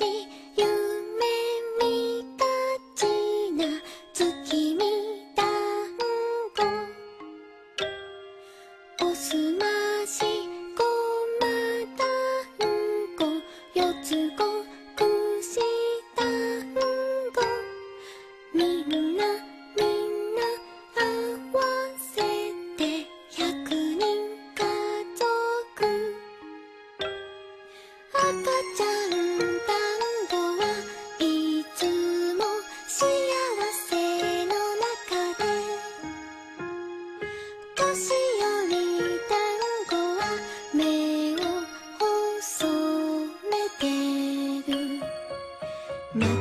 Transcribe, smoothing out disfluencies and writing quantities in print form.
し夢見がちな月見団子おすましごま団子四つ子くし団子みんな合わせて100人家族赤ちゃん団子はいつも幸せの中で年寄り団子は目を細めてる